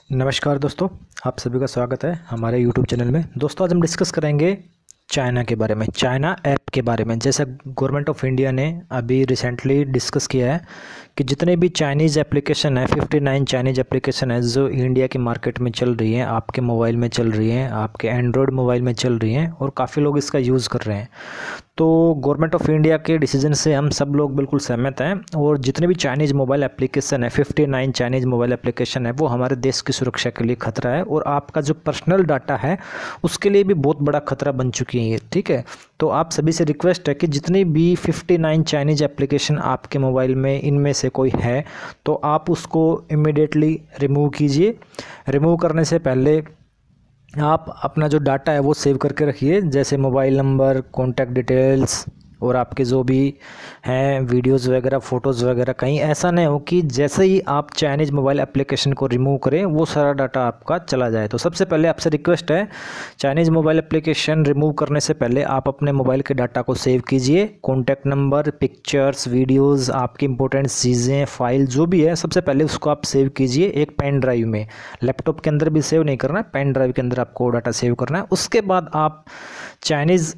नमस्कार दोस्तों, आप सभी का स्वागत है हमारे YouTube चैनल में। दोस्तों आज हम डिस्कस करेंगे चाइना के बारे में, चाइना ऐप के बारे में। जैसे गवर्नमेंट ऑफ इंडिया ने अभी रिसेंटली डिस्कस किया है कि जितने भी चाइनीज़ एप्लीकेशन है, 59 चाइनीज़ एप्लीकेशन है जो इंडिया की मार्केट में चल रही हैं, आपके मोबाइल में चल रही हैं, आपके एंड्रॉयड मोबाइल में चल रही हैं और काफ़ी लोग इसका यूज़ कर रहे हैं। तो गवर्नमेंट ऑफ इंडिया के डिसीजन से हम सब लोग बिल्कुल सहमत हैं और जितने भी चाइनीज़ मोबाइल एप्लीकेशन है, 59 चाइनीज़ मोबाइल एप्लीकेशन है, वो हमारे देश की सुरक्षा के लिए खतरा है और आपका जो पर्सनल डाटा है उसके लिए भी बहुत बड़ा खतरा बन चुकी है ये। ठीक है, तो आप सभी से रिक्वेस्ट है कि जितनी भी 59 चाइनीज़ एप्लीकेशन आपके मोबाइल में इनमें से कोई है तो आप उसको इमीडिएटली रिमूव कीजिए। रिमूव करने से पहले आप अपना जो डाटा है वो सेव करके रखिए, जैसे मोबाइल नंबर, कॉन्टैक्ट डिटेल्स और आपके जो भी हैं वीडियोज़ वगैरह, फ़ोटोज़ वगैरह। कहीं ऐसा नहीं हो कि जैसे ही आप चाइनीज़ मोबाइल एप्लीकेशन को रिमूव करें वो सारा डाटा आपका चला जाए। तो सबसे पहले आपसे रिक्वेस्ट है, चाइनीज़ मोबाइल एप्लीकेशन रिमूव करने से पहले आप अपने मोबाइल के डाटा को सेव कीजिए। कॉन्टैक्ट नंबर, पिक्चर्स, वीडियोज़, आपकी इंपॉर्टेंट चीज़ें, फाइल जो भी है, सबसे पहले उसको आप सेव कीजिए एक पेन ड्राइव में। लैपटॉप के अंदर भी सेव नहीं करना है, पेन ड्राइव के अंदर आपको डाटा सेव करना है। उसके बाद आप चाइनीज़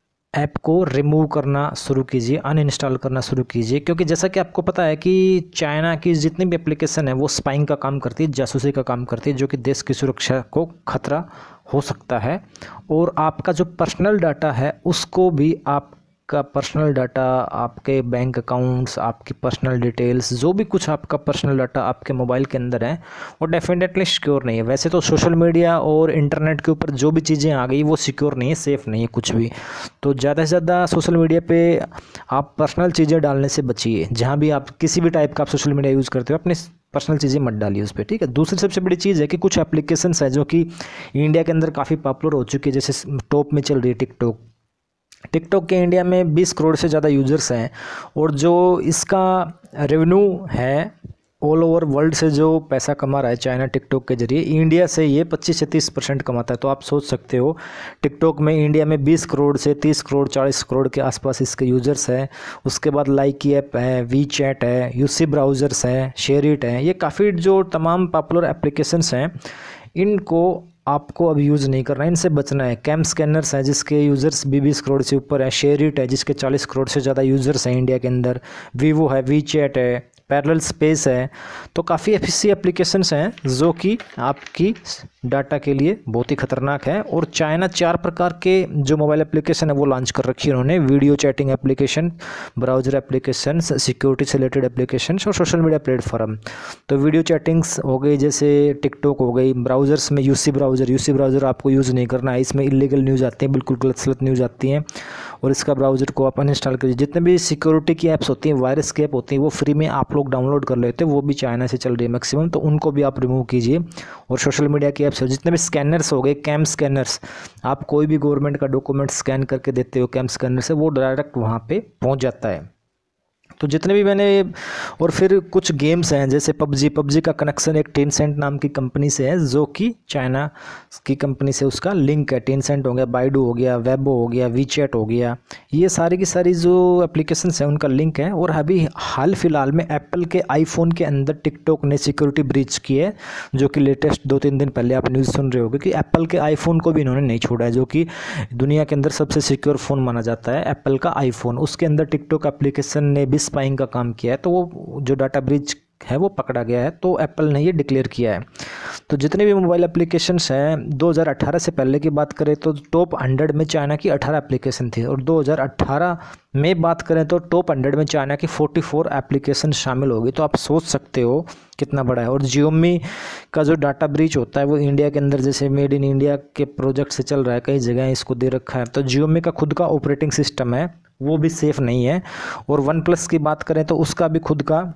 ऐप को रिमूव करना शुरू कीजिए, अनइंस्टॉल करना शुरू कीजिए, क्योंकि जैसा कि आपको पता है कि चाइना की जितनी भी एप्लीकेशन है वो स्पाइंग का काम करती है, जासूसी का काम करती है, जो कि देश की सुरक्षा को खतरा हो सकता है। और आपका जो पर्सनल डाटा है उसको भी, आपका पर्सनल डाटा, आपके बैंक अकाउंट्स, आपकी पर्सनल डिटेल्स, जो भी कुछ आपका पर्सनल डाटा आपके मोबाइल के अंदर है वो डेफिनेटली सिक्योर नहीं है। वैसे तो सोशल मीडिया और इंटरनेट के ऊपर जो भी चीज़ें आ गई वो सिक्योर नहीं है, सेफ़ नहीं है कुछ भी। तो ज़्यादा से ज़्यादा सोशल मीडिया पे आप पर्सनल चीज़ें डालने से बचिए। जहाँ भी आप किसी भी टाइप का आप सोशल मीडिया यूज़ करते हो, अपने पर्सनल चीज़ें मत डालिए उस पर। ठीक है। दूसरी सबसे बड़ी चीज़ है कि कुछ एप्लीकेशंस है जो कि इंडिया के अंदर काफ़ी पॉपुलर हो चुकी है, जैसे टॉप में चल रही है टिकटॉक। टिकटॉक के इंडिया में 20 करोड़ से ज़्यादा यूज़र्स हैं और जो इसका रेवेन्यू है ऑल ओवर वर्ल्ड से जो पैसा कमा रहा है चाइना टिकटॉक के जरिए, इंडिया से ये 25 से 30% कमाता है। तो आप सोच सकते हो टिकटॉक में इंडिया में 20 करोड़ से 30 करोड़ 40 करोड़ के आसपास इसके यूज़र्स हैं। उसके बाद लाइक ऐप है, वी चैट है, यूसी ब्राउज़र्स है, शेयरिट है, ये काफ़ी जो तमाम पॉपुलर एप्लीकेशंस हैं इनको आपको अब यूज़ नहीं करना है, इनसे बचना है। कैम स्कैनर्स हैं जिसके यूज़र्स भी 20 करोड़ से ऊपर है, शेयरिट है जिसके 40 करोड़ से ज़्यादा यूज़र्स हैं इंडिया के अंदर, वीवो है, वी चैट है, पैरेलल स्पेस है। तो काफ़ी ऐसी एप्लीकेशंस हैं जो कि आपकी डाटा के लिए बहुत ही ख़तरनाक है। और चाइना 4 प्रकार के जो मोबाइल एप्लीकेशन है वो लॉन्च कर रखी है उन्होंने, video chatting application, browser application, security से रिलेटेड एप्लीकेशन और सोशल मीडिया प्लेटफॉर्म। तो वीडियो चैटिंग्स हो गई जैसे टिकटॉक हो गई, ब्राउज़र्स में यूसी ब्राउज़र आपको यूज़ नहीं करना है, इसमें इलीगल न्यूज़ आती हैं, बिल्कुल गलत न्यूज़ आती हैं और इसका ब्राउज़र को आप अनइंस्टॉल करिए। जितने भी सिक्योरिटी की ऐप्स होती हैं, वायरस की ऐप होती हैं, वो फ्री में आप लोग डाउनलोड कर लेते हैं, वो भी चाइना से चल रही है मैक्सिमम, तो उनको भी आप रिमूव कीजिए। और सोशल मीडिया की ऐप्स जितने भी स्कैनर्स हो गए, कैम स्कैनर्स, आप कोई भी गवर्नमेंट का डॉक्यूमेंट स्कैन करके देते हो कैम स्कैनर से, वो डायरेक्ट वहाँ पे पहुँच जाता है। तो जितने भी मैंने, और फिर कुछ गेम्स हैं जैसे पबजी का कनेक्शन एक टेंसेंट नाम की कंपनी से है, जो कि चाइना की कंपनी से उसका लिंक है। टेंसेंट हो गया, बाइडू हो गया, वेबो हो गया, वीचैट हो गया, ये सारी की सारी जो एप्लीकेशंस हैं उनका लिंक है। और अभी हाल फिलहाल में एप्पल के आईफोन के अंदर टिकटॉक ने सिक्योरिटी ब्रीच की है, जो कि लेटेस्ट 2-3 दिन पहले आप न्यूज़ सुन रहे होगे कि एप्पल के आईफोन को भी इन्होंने नहीं छोड़ा है, जो कि दुनिया के अंदर सबसे सिक्योर फ़ोन माना जाता है एप्पल का आईफोन। उसके अंदर टिकटॉक एप्लीकेशन ने भी स्पाइंग का काम किया है, तो वो जो डाटा ब्रीच है वो पकड़ा गया है, तो एप्पल ने ये डिक्लेयर किया है। तो जितने भी मोबाइल एप्लीकेशंस हैं, 2018 से पहले की बात करें तो टॉप 100 में चाइना की 18 एप्लीकेशन थी, और 2018 में बात करें तो टॉप 100 में चाइना की 44 एप्लीकेशन शामिल होगी। तो आप सोच सकते हो कितना बड़ा है। और जियोमी का जो डाटा ब्रीच होता है वो इंडिया के अंदर, जैसे मेड इन इंडिया के प्रोजेक्ट से चल रहा है, कई जगह इसको दे रखा है। तो जियोमी का खुद का ऑपरेटिंग सिस्टम है, वो भी सेफ़ नहीं है। और वन प्लस की बात करें तो उसका भी खुद का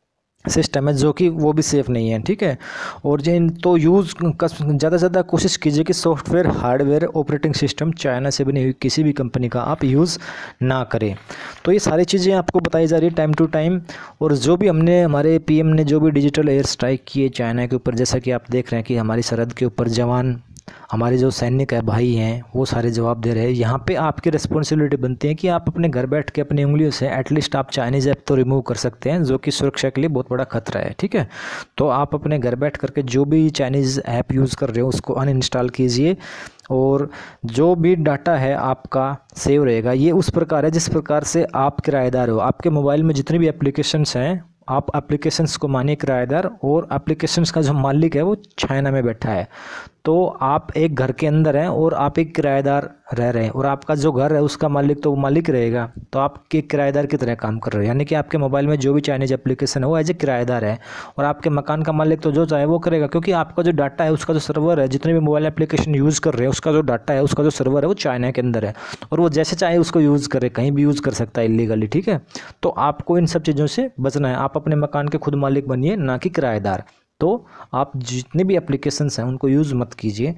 सिस्टम है, जो कि वो भी सेफ़ नहीं है। ठीक है। और जिन तो यूज़ ज़्यादा से ज़्यादा कोशिश कीजिए कि software, hardware, operating system China से बनी हुई किसी भी कंपनी का आप यूज़ ना करें। तो ये सारी चीज़ें आपको बताई जा रही है टाइम टू टाइम। और जो भी हमने, हमारे पीएम ने जो भी डिजिटल एयर स्ट्राइक किए चाइना के ऊपर, जैसा कि आप देख रहे हैं कि हमारी सरहद के ऊपर जवान हमारे जो सैनिक है भाई हैं वो सारे जवाब दे रहे हैं। यहाँ पे आपकी रिस्पॉन्सिबिलिटी बनती है कि आप अपने घर बैठ के अपनी उंगलियों से एटलीस्ट आप चाइनीज़ ऐप तो रिमूव कर सकते हैं, जो कि सुरक्षा के लिए बहुत बड़ा खतरा है। ठीक है, तो आप अपने घर बैठ करके जो भी चाइनीज़ ऐप यूज़ कर रहे हो उसको अनइंस्टॉल कीजिए, और जो भी डाटा है आपका सेव रहेगा। ये उस प्रकार है जिस प्रकार से आप किराएदार हो। आपके मोबाइल में जितनी भी एप्लीकेशंस हैं, आप एप्लीकेशंस को मानिए किराएदार, और एप्लीकेशंस का जो मालिक है वो चाइना में बैठा है। तो आप एक घर के अंदर हैं और आप एक किराएदार रह रहे हैं, और आपका जो घर है उसका मालिक तो वो मालिक रहेगा, तो आप एक किराएदार की तरह काम कर रहे हैं। यानी कि आपके मोबाइल में जो भी चाइनीज एप्लीकेशन है वो एज ए किराएदार है, और आपके मकान का मालिक तो जो चाहे वो करेगा, क्योंकि आपका जो डाटा है, उसका जो सर्वर है, जितने भी मोबाइल एप्लीकेशन यूज़ कर रहे हैं उसका जो डाटा है, उसका जो सर्वर है वो चाइना के अंदर है, और वो जैसे चाहे उसको यूज़ करे, कहीं भी यूज़ कर सकता है इलीगली। ठीक है, तो आपको इन सब चीज़ों से बचना है। आप अपने मकान के खुद मालिक बनिए, ना कि किराएदार। तो आप जितने भी एप्लीकेशंस हैं उनको यूज़ मत कीजिए।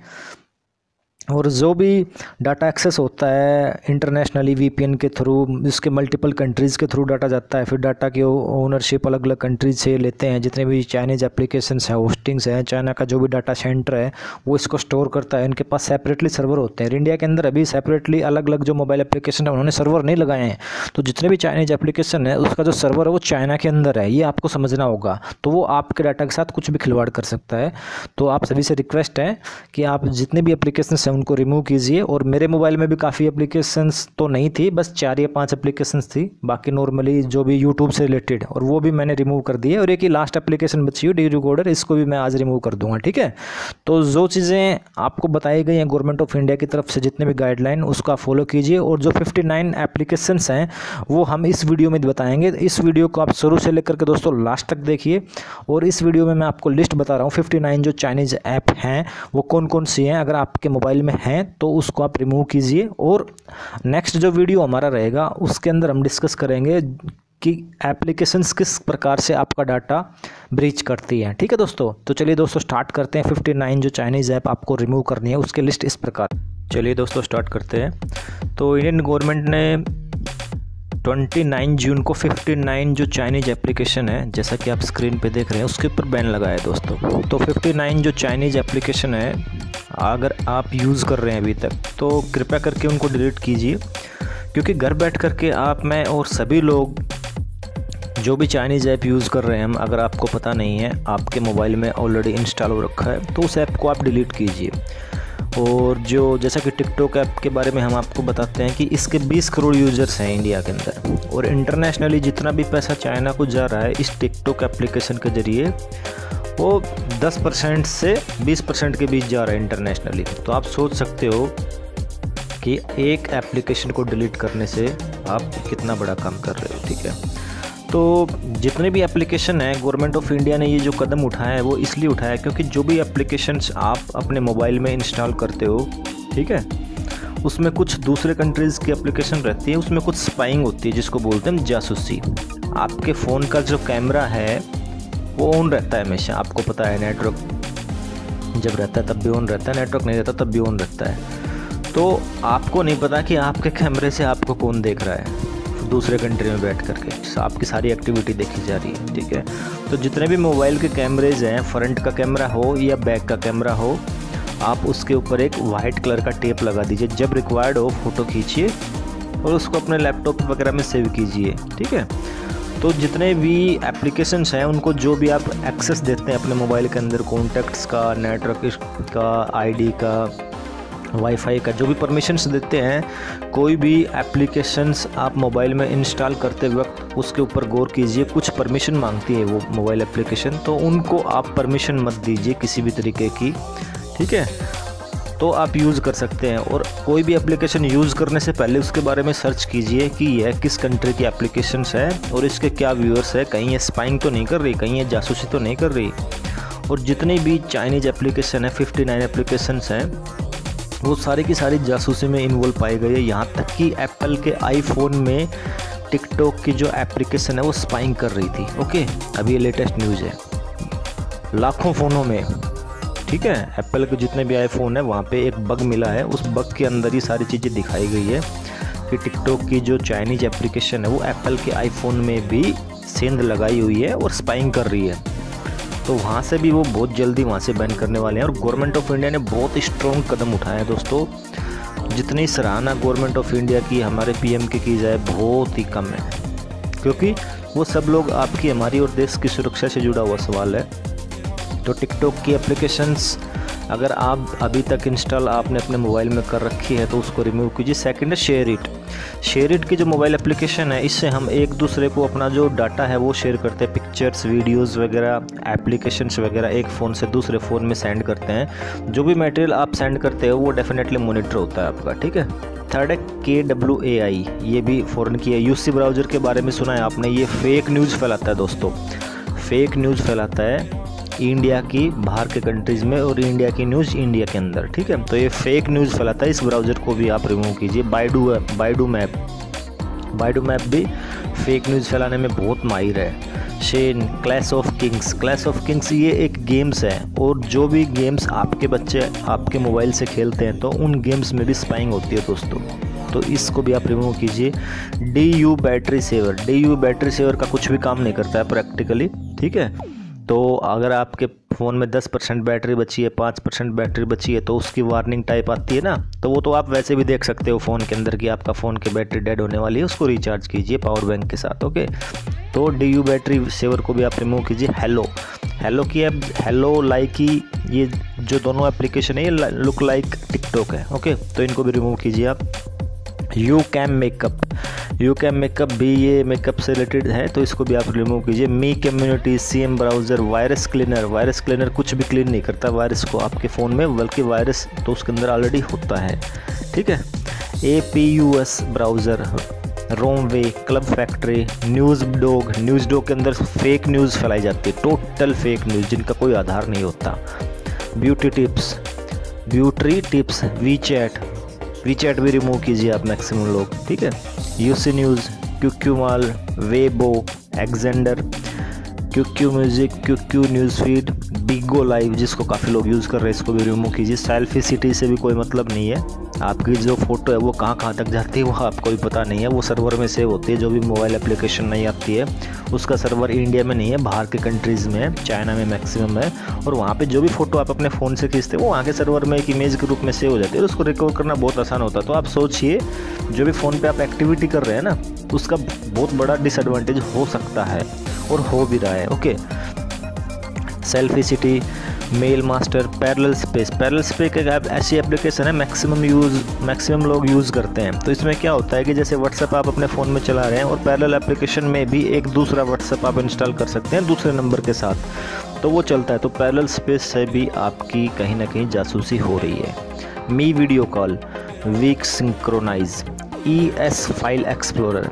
और जो भी डाटा एक्सेस होता है इंटरनेशनली वीपीएन के थ्रू, इसके मल्टीपल कंट्रीज़ के थ्रू डाटा जाता है, फिर डाटा की ओनरशिप अलग अलग कंट्रीज से लेते हैं। जितने भी चाइनीज़ एप्लीकेशंस हैं, होस्टिंग्स हैं, चाइना का जो भी डाटा सेंटर है वो इसको स्टोर करता है। इनके पास सेपरेटली सर्वर होते हैं। इंडिया के अंदर अभी सेपरेटली अलग अलग जो मोबाइल एप्लीकेशन है उन्होंने सर्वर नहीं लगाए हैं, तो जितने भी चाइनीज़ एप्लीकेशन है उसका जो सर्वर है वो चाइना के अंदर है, ये आपको समझना होगा। तो वो आपके डाटा के साथ कुछ भी खिलवाड़ कर सकता है। तो आप सभी से रिक्वेस्ट है कि आप जितने भी एप्लीकेशन उनको रिमूव कीजिए। और मेरे मोबाइल में भी काफ़ी एप्लीकेशंस तो नहीं थी, बस 4 या 5 एप्लीकेशंस थी, बाकी नॉर्मली जो भी यूट्यूब से रिलेटेड, और वो भी मैंने रिमूव कर दी है। और एक ही लास्ट एप्लीकेशन बची है डी रिकॉर्डर, इसको भी मैं आज रिमूव कर दूंगा। ठीक है, तो जो चीज़ें आपको बताई गई हैं गवर्नमेंट ऑफ इंडिया की तरफ से, जितने भी गाइडलाइन, उसको आप फॉलो कीजिए। और जो 59 एप्लीकेशंस हैं वो हम इस वीडियो में बताएंगे। इस वीडियो को आप शुरू से लेकर के दोस्तों लास्ट तक देखिए, और इस वीडियो में मैं आपको लिस्ट बता रहा हूँ 59 जो चाइनीज़ ऐप हैं वो कौन कौन सी हैं। अगर आपके मोबाइल में हैं तो उसको आप रिमूव कीजिए। और नेक्स्ट जो वीडियो हमारा रहेगा उसके अंदर हम डिस्कस करेंगे कि एप्लीकेशंस किस प्रकार से आपका डाटा ब्रीच करती हैं। ठीक है दोस्तों, तो चलिए दोस्तों स्टार्ट करते हैं। 59 जो चाइनीज़ ऐप आपको रिमूव करनी है उसके लिस्ट इस प्रकार। चलिए दोस्तों स्टार्ट करते हैं। तो इंडियन गवर्नमेंट ने 29 जून को 59 जो चाइनीज़ एप्लीकेशन है, जैसा कि आप स्क्रीन पे देख रहे हैं, उसके ऊपर बैन लगाया है दोस्तों। तो 59 जो चाइनीज़ एप्लीकेशन है अगर आप यूज़ कर रहे हैं अभी तक, तो कृपया करके उनको डिलीट कीजिए, क्योंकि घर बैठ करके आप, मैं और सभी लोग जो भी चाइनीज़ ऐप यूज़ कर रहे हैं, अगर आपको पता नहीं है, आपके मोबाइल में ऑलरेडी इंस्टॉल हो रखा है, तो उस ऐप को आप डिलीट कीजिए। और जो जैसा कि टिकटॉक ऐप के बारे में हम आपको बताते हैं कि इसके 20 करोड़ यूज़र्स हैं इंडिया के अंदर, और इंटरनेशनली जितना भी पैसा चाइना को जा रहा है इस टिकटॉक एप्लीकेशन के ज़रिए, वो 10% से 20% के बीच जा रहा है इंटरनेशनली। तो आप सोच सकते हो कि एक एप्लीकेशन को डिलीट करने से आप कितना बड़ा काम कर रहे हो। ठीक है, तो जितने भी एप्लीकेशन हैं, गवर्नमेंट ऑफ इंडिया ने ये जो कदम उठाया है वो इसलिए उठाया क्योंकि जो भी एप्लीकेशंस आप अपने मोबाइल में इंस्टॉल करते हो, ठीक है, उसमें कुछ दूसरे कंट्रीज़ की एप्लीकेशन रहती है, उसमें कुछ स्पाइंग होती है जिसको बोलते हैं जासूसी। आपके फ़ोन का जो कैमरा है वो ऑन रहता है हमेशा, आपको पता है, नेटवर्क जब रहता है तब भी ऑन रहता है, नेटवर्क नहीं रहता तब भी ऑन रहता है। तो आपको नहीं पता कि आपके कैमरे से आपको कौन देख रहा है दूसरे कंट्री में बैठ करके, आपकी सारी एक्टिविटी देखी जा रही है। ठीक है, तो जितने भी मोबाइल के कैमरेज हैं, फ्रंट का कैमरा हो या बैक का कैमरा हो, आप उसके ऊपर एक वाइट कलर का टेप लगा दीजिए। जब रिक्वायर्ड हो फ़ोटो खींचिए और उसको अपने लैपटॉप वगैरह में सेव कीजिए। ठीक है, तो जितने भी एप्लीकेशंस हैं उनको जो भी आप एक्सेस देते हैं अपने मोबाइल के अंदर, कॉन्टैक्ट्स का, नेटवर्क का, आईडी का, वाईफाई का, जो भी परमिशंस देते हैं, कोई भी एप्लीकेशंस आप मोबाइल में इंस्टॉल करते वक्त उसके ऊपर गौर कीजिए। कुछ परमिशन मांगती है वो मोबाइल एप्लीकेशन, तो उनको आप परमिशन मत दीजिए किसी भी तरीके की। ठीक है, तो आप यूज़ कर सकते हैं। और कोई भी एप्लीकेशन यूज़ करने से पहले उसके बारे में सर्च कीजिए कि यह किस कंट्री की एप्लीकेशंस है और इसके क्या व्यूअर्स है, कहीं ये स्पाइंग तो नहीं कर रही, कहीं ये जासूसी तो नहीं कर रही। और जितनी भी चाइनीज़ एप्लीकेशन है, 59 एप्लीकेशंस हैं, वो सारी की सारी जासूसी में इन्वॉल्व पाई गई है। यहाँ तक कि एप्पल के आईफोन में टिकटॉक की जो एप्लीकेशन है वो स्पाइंग कर रही थी। ओके, अभी ये लेटेस्ट न्यूज़ है, लाखों फ़ोनों में। ठीक है, एप्पल के जितने भी आईफोन है वहाँ पे एक बग मिला है, उस बग के अंदर ही सारी चीज़ें दिखाई गई है कि टिकटॉक की जो चाइनीज़ एप्लीकेशन है वो एप्पल के आईफोन में भी सेंध लगाई हुई है और स्पाइंग कर रही है। तो वहाँ से भी वो बहुत जल्दी वहाँ से बैन करने वाले हैं। और गवर्नमेंट ऑफ इंडिया ने बहुत स्ट्रॉन्ग कदम उठाए हैं दोस्तों। जितनी सराहना गवर्नमेंट ऑफ इंडिया की हमारे पीएम की जाए बहुत ही कम है, क्योंकि वो सब लोग आपकी, हमारी और देश की सुरक्षा से जुड़ा हुआ सवाल है। तो टिकटॉक की एप्लीकेशंस अगर आप अभी तक इंस्टॉल आपने अपने मोबाइल में कर रखी है तो उसको रिमूव कीजिए। सेकंड है शेयर इट की जो मोबाइल एप्लीकेशन है, इससे हम एक दूसरे को अपना जो डाटा है वो शेयर करते हैं। पिक्चर्स, वीडियोस वगैरह, एप्लीकेशंस वगैरह एक फ़ोन से दूसरे फ़ोन में सेंड करते हैं। जो भी मटेरियल आप सेंड करते हो वो डेफिनेटली मॉनिटर होता है आपका, ठीक है। थर्ड है KWAI, ये भी फ़ॉरेन की है। यूसी ब्राउज़र के बारे में सुना है आपने, ये फेक न्यूज़ फैलाता है दोस्तों, फेक न्यूज़ फैलाता है इंडिया की बाहर के कंट्रीज़ में और इंडिया की न्यूज़ इंडिया के अंदर, ठीक है। तो ये फेक न्यूज़ फैलाता है, इस ब्राउज़र को भी आप रिमूव कीजिए। बाइडू मैप भी फेक न्यूज़ फैलाने में बहुत माहिर है। शेन, क्लैश ऑफ किंग्स ये एक गेम्स है, और जो भी गेम्स आपके बच्चे आपके मोबाइल से खेलते हैं तो उन गेम्स में भी स्पाइंग होती है दोस्तों, तो इसको भी आप रिमूव कीजिए। DU बैटरी सेवर का कुछ भी काम नहीं करता है प्रैक्टिकली, ठीक है। तो अगर आपके फ़ोन में 10% बैटरी बची है, 5% बैटरी बची है, तो उसकी वार्निंग टाइप आती है ना, तो वो तो आप वैसे भी देख सकते हो फ़ोन के अंदर कि आपका फ़ोन की बैटरी डेड होने वाली है, उसको रिचार्ज कीजिए पावर बैंक के साथ, ओके। तो DU बैटरी सेवर को भी आप रिमूव कीजिए। हेलो की ऐप, हेलो लाइकी, ये जो दोनों एप्लीकेशन है ये लुक लाइक टिकटॉक है, ओके, तो इनको भी रिमूव कीजिए आप। यू कैम मेकअप भी ये मेकअप से रिलेटेड है, तो इसको भी आप रिमूव कीजिए। Mi community, CM browser, virus cleaner कुछ भी क्लीन नहीं करता वायरस को आपके फ़ोन में, बल्कि वायरस तो उसके अंदर ऑलरेडी होता है, ठीक है। APUS browser, Romwe, Club Factory, News Dog के अंदर फेक न्यूज़ फैलाई जाती है, टोटल फेक न्यूज़ जिनका कोई आधार नहीं होता। ब्यूटी टिप्स, वीचैट भी रिमूव कीजिए आप मैक्सिमम लोग, ठीक है। UC news, QQ mail, Weibo, Xender, QQ music, QQ news feed, Bigo Live जिसको काफ़ी लोग यूज़ कर रहे हैं, इसको भी रिमूव कीजिए। सेल्फी सिटी से भी कोई मतलब नहीं है, आपकी जो फ़ोटो है वो कहाँ तक जाती है वो आपको भी पता नहीं है, वो सर्वर में सेव होती है। जो भी मोबाइल एप्लीकेशन नहीं आती है उसका सर्वर इंडिया में नहीं है, बाहर के कंट्रीज़ में है, चाइना में मैक्सिमम है, और वहाँ पे जो भी फ़ोटो आप अपने फ़ोन से खींचते हैं वो वहाँ के सर्वर में एक इमेज के रूप में सेव हो जाती है, और उसको रिकवर करना बहुत आसान होता है। तो आप सोचिए जो भी फ़ोन पे आप एक्टिविटी कर रहे हैं ना, उसका बहुत बड़ा डिसएडवांटेज हो सकता है और हो भी रहा है, okay. Selfie city, mail master, parallel space एक ऐसी एप्लीकेशन है मैक्सिमम लोग यूज़ करते हैं। तो इसमें क्या होता है कि जैसे व्हाट्सएप आप अपने फ़ोन में चला रहे हैं और पैरेलल एप्लीकेशन में भी एक दूसरा व्हाट्सएप आप इंस्टॉल कर सकते हैं दूसरे नंबर के साथ, तो वो चलता है। तो पैरेलल स्पेस से भी आपकी कहीं ना कहीं जासूसी हो रही है। Mi video call, weak synchronise, ES file explorer,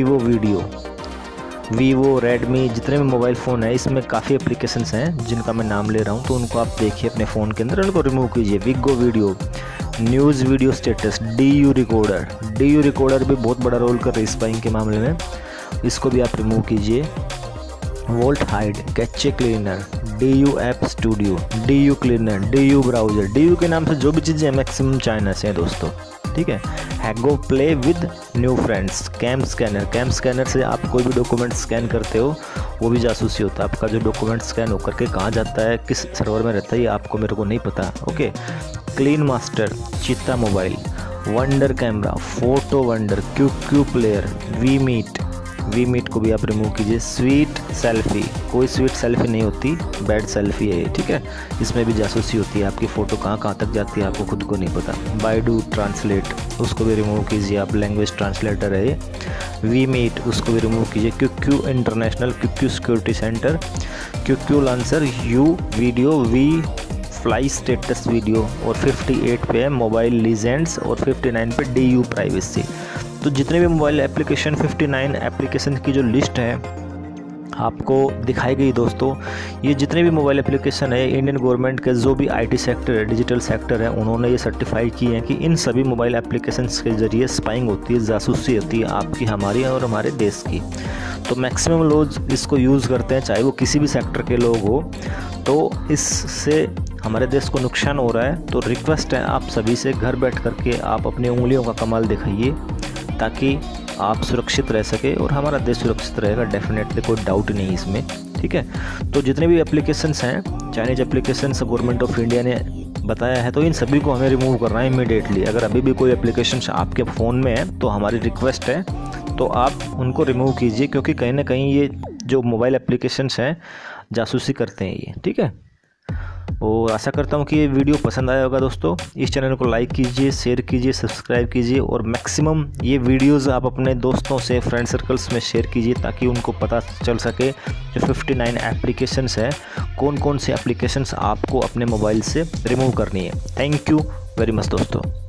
Vivo, Redmi, जितने भी मोबाइल फ़ोन है इसमें काफ़ी एप्लीकेशंस हैं जिनका मैं नाम ले रहा हूं, तो उनको आप देखिए अपने फ़ोन के अंदर, उनको रिमूव कीजिए। Vigo video, news video status, DU recorder भी बहुत बड़ा रोल कर रही है स्पाइंग के मामले में, इसको भी आप रिमूव कीजिए। Vault hide, cache cleaner, DU app studio, DU cleaner, DU browser, DU के नाम से जो भी चीज़ें मैक्सिमम चाइना से हैं दोस्तों, ठीक है। Hago play with new friends, cam scanner से आप कोई भी डॉक्यूमेंट स्कैन करते हो वो भी जासूसी होता है। आपका जो डॉक्यूमेंट स्कैन होकर के कहाँ जाता है, किस सर्वर में रहता है, ये आपको मेरे को नहीं पता, okay. Clean master, cheetah mobile, wonder camera, photo wonder, QQ player, we meet को भी आप रिमूव कीजिए। स्वीट सेल्फी, कोई स्वीट सेल्फी नहीं होती, बैड सेल्फी है ये, ठीक है। इसमें भी जासूसी होती है, आपकी फ़ोटो कहाँ तक जाती है आपको खुद को नहीं पता। बाइडू ट्रांसलेट, उसको भी रिमूव कीजिए आप, लैंग्वेज ट्रांसलेटर है ये। वी मीट, उसको भी रिमूव कीजिए। QQ international, QQ security centre, QQ launcher, U video, we fly status video, और 58 पे है मोबाइल लीजेंड्स, और 59 पे DU प्राइवेसी। तो जितने भी मोबाइल एप्लीकेशन, 59 एप्लीकेशन की जो लिस्ट है आपको दिखाई गई दोस्तों, ये जितने भी मोबाइल एप्लीकेशन है इंडियन गवर्नमेंट के जो भी IT सेक्टर है, डिजिटल सेक्टर है, उन्होंने ये सर्टिफाई किए हैं कि इन सभी मोबाइल एप्लीकेशंस के ज़रिए स्पाइंग होती है, जासूसी होती है आपकी, हमारी और हमारे देश की। तो मैक्सिमम लोग इसको यूज़ करते हैं, चाहे वो किसी भी सेक्टर के लोग हो, तो इससे हमारे देश को नुकसान हो रहा है। तो रिक्वेस्ट है आप सभी से, घर बैठ करके आप अपनी उंगलियों का कमाल दिखाइए ताकि आप सुरक्षित रह सके और हमारा देश सुरक्षित रहेगा, डेफिनेटली कोई डाउट नहीं इसमें, ठीक है। ठीक है। तो जितने भी एप्लीकेशंस हैं, Chinese applications government of India ने बताया है, तो इन सभी को हमें रिमूव करना है इमीडिएटली। अगर अभी भी कोई एप्लीकेशंस आपके फ़ोन में है तो हमारी रिक्वेस्ट है तो आप उनको रिमूव कीजिए, क्योंकि कहीं ना कहीं ये जो मोबाइल एप्लीकेशंस हैं जासूसी करते हैं ये, ठीक है। और आशा करता हूँ कि ये वीडियो पसंद आया होगा दोस्तों। इस चैनल को लाइक कीजिए, शेयर कीजिए, सब्सक्राइब कीजिए और मैक्सिमम ये वीडियोस आप अपने दोस्तों से, फ्रेंड सर्कल्स में शेयर कीजिए, ताकि उनको पता चल सके जो 59 एप्लीकेशंस हैं, कौन कौन से एप्लीकेशंस आपको अपने मोबाइल से रिमूव करनी है। थैंक यू वेरी मच दोस्तों।